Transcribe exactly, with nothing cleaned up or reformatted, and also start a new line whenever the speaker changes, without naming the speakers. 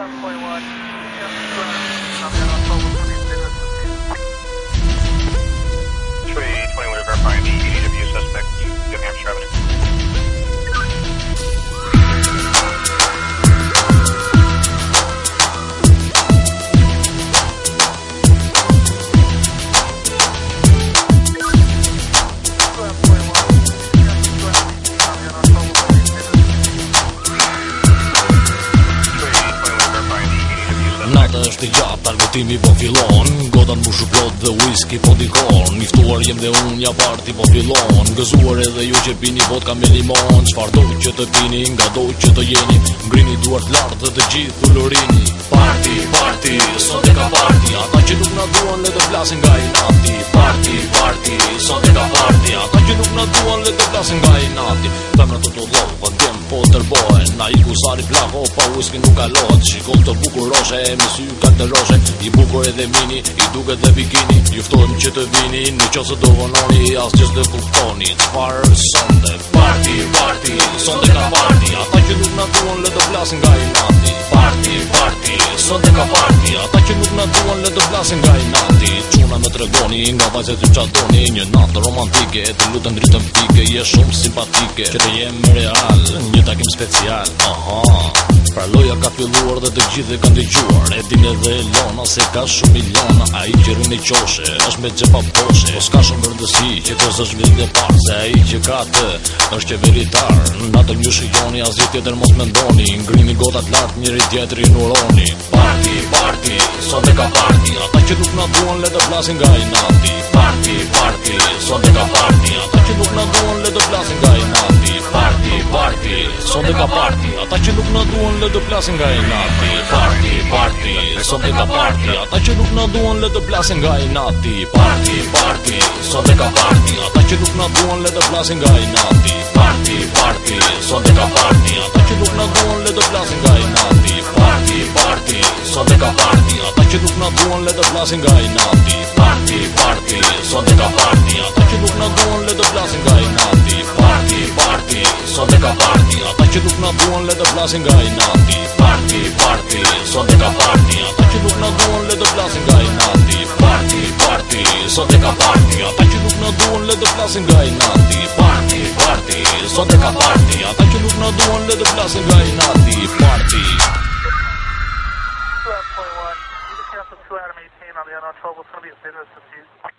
Tree twenty, we're verifying the E D W suspect, New Hampshire Avenue.
Nata është e gjatë, argëtimi po fillon. Godan mu shuplot dhe whisky po dikon. Niftuar jem dhe unë, ja parti po fillon. Gëzuar edhe ju që pini vodka me limon. Çfarë do që të pini, nga do që të jeni. Ngrini duart lartë dhe të gjithë ullorini. Parti, parti, sot e ka parti. Ata që nuk na duan le të flasin nga inati. Parti, parti, sot e ka parti. Ata që nuk na duan le të flasin nga inati. Femra të të dhovë, djem po tërbohen. Na i kusari plako, pa whisky nuk alohet. Shikon të bukur roshe, me sy kalteroshe. I bukur edhe mini, i duket dhe bikini. Juftojmë që të vini, në qo se do vononi. As që s'de kuptoni, çfarë sonde. Parti, parti, sonde ka parti. Ata që nuk na duan le të flasin nga inati. Parti, parti, sonde ka parti. Ata që nuk na duan le të flasin nga inati. Çuna me tregoni, nga vajzat ju çatoni. Një natë romantike, të lutem dritëm pike. Je shumë simpatike, që të jem real. Një takim special, aha. Pra loja ka filluar dhe të gjithë e kanë dëgjuar. E din edhe Elona se ka shumë miliona. A i që rrën e qoshe, është me gjepa poshe. Po s'ka shumë vërdësi që të s'është vit e parë. Se a i që ka të, është qeveritar. Natëm ju shijoni, asgjë tjetër mos mendoni. Ngrini gotat lartë, njëri tjetrin uroni. Parti, parti, sot e ka parti. Ata që nuk na duan le të flasin nga inati. Parti, parti, sot e ka parti. Ata që nuk na duan le të flasin nga inati. Parti, parti, sot e ka parti. Ata që nuk na duan le të flasin nga inati. Parti, parti, sot e ka parti. Ata që nuk na duan le të flasin nga inati. Parti, parti, sot e ka parti. Ata që nuk na duan le të flasin nga inati. Parti, parti, sot e ka parti. Ata që nuk na duan le të flasin nga inati. Parti, parti, sot e ka parti. Ata që nuk na duan le të flasin nga inati. Parti, parti, sot e ka parti. Ata që nuk na duan le të flasin nga inati. Parti, parti, sot e ka parti. Ata që nuk na duan le të flasin nga inati. Parti, parti, sot e ka parti. Ata që nuk na duan le të flasin nga inati. Parti, parti, sot e ka parti. Ata që nuk na duan le të flasin nga inati. Parti, parti, sot e ka parti. Ata që nuk na duan le të flasin nga inati. Parti.
two point one, you can cancel two Adam eighteen on the unknown twelve, will be a business dispute.